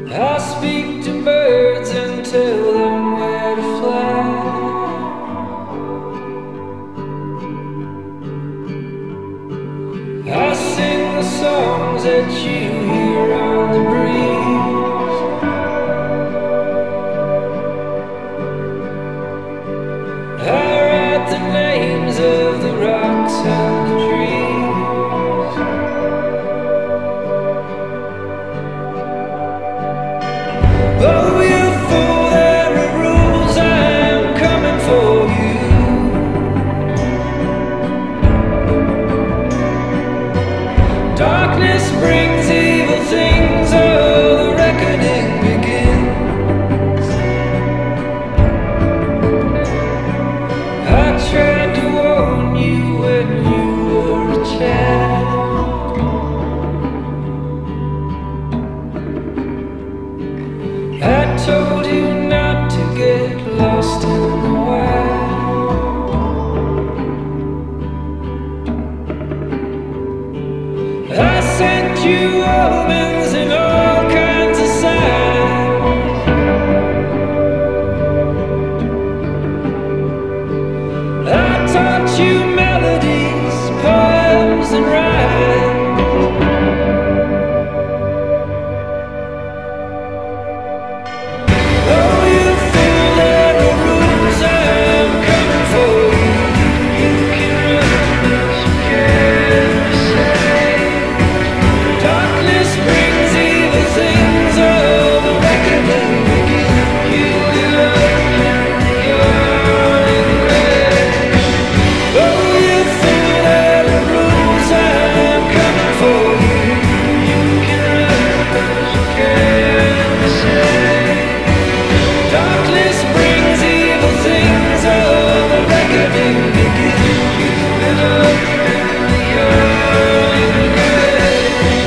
I speak to birds and tell them where to fly. I sing the songs that you hear on the breeze. I write the names of the rocks and the trees. Oh, you fool, there are rules, I'm coming for you. Darkness brings evil things, oh, the reckoning begins. I tried to warn you when you were a child. I told you not to get lost in the wild. I sent you omens and all kinds of signs. I taught you melodies, poems and rhymes. Oh, you fool, there are rules, I'm coming for you. You can run, but you can't save. Darkness brings evil things, oh, the reckoning begins. You will open your grave. Oh, you fool, there are rules, I'm coming for you. You can run, but you can't save. Darkness brings evil things, oh, the reckoning begins. You will open your grave.